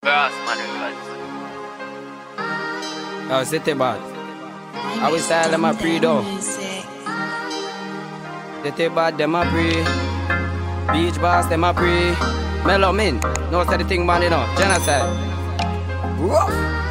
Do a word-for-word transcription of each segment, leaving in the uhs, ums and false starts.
Brass man records. Oh, city bad. I will style them a pre though. City bad them a pre. Beach boss them a pre. Mellow min, no say the thing man you know. Genocide. Woof.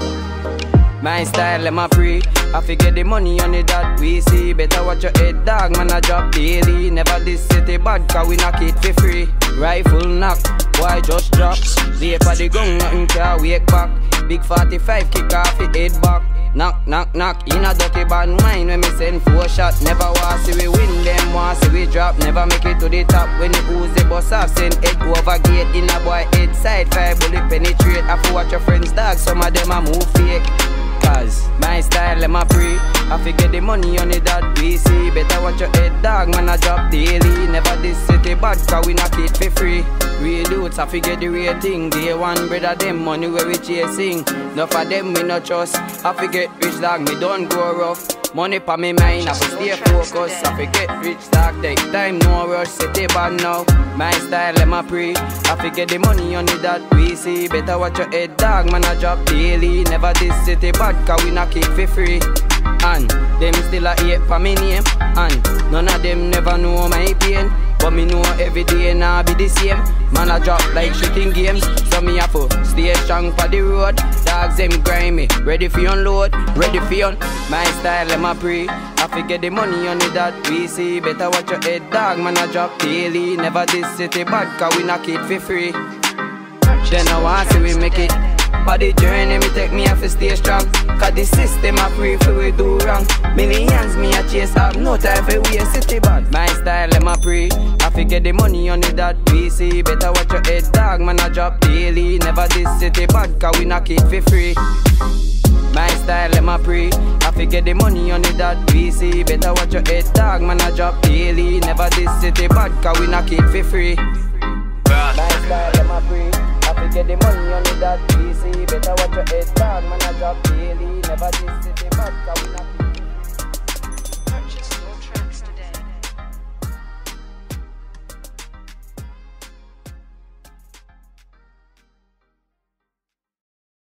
My style them a pre. I figure the money on it that we see. Better watch your head dog, man I drop daily. Never this city bad cause we knock it for free. Rifle knock, boy just drop. Lay for the gun, nothing can wake back. Big forty-five kick off it head back. Knock, knock, knock, in a dirty bad mind when me send four shot. Never want see we win, them want see we drop. Never make it to the top when the ooze the bus off. Send head over gate, in a boy head side. Five bullet penetrate, I watch your friends dog. Some of them a move fake. Cause my style them a pre. I figure the money on it that we see. Better watch your head dog, man I drop daily. Never this city bad cause we knock it for free. Real dudes I figure the real thing. Day one brother them money where we chasing. Enough of them me no trust. I forget rich dog me don't go rough. Money pa me mind I fi stay focused. I forget rich dog take time no rush. City bad now. My style them a pre. I figure the money on it that we see. Better watch your head dog man I drop daily. Never this city bad cause we knock it for free. And them still a hate for me name. And none of them never know my pain. But me know every day nah be the same. Man I drop like shooting games. So me have to stay strong for the road. Dogs them grimy, ready for unload, ready for un. My style them a pre. I figure the money on it that we see. Better watch your head dog, man I drop daily. Never this city bad cause we knock it for free. Then I want see we make it. But the journey me take me have to stay strong. Cause the system a free for we do wrong. Millions me a chase, have no time for we a city bad. My style them a pre. I figure the money on it that we see. Better watch your head dog, man I drop daily. Never this city bad cause we knock it for free. My style them a pre. I figure the money on it that we see. Better watch your head dog, man I drop daily. Never this city bad cause we knock it for free. My style them a pre. I figure the money on it that we see. Better watch your head dog, man I drop daily. Never this city bad cause we knock it.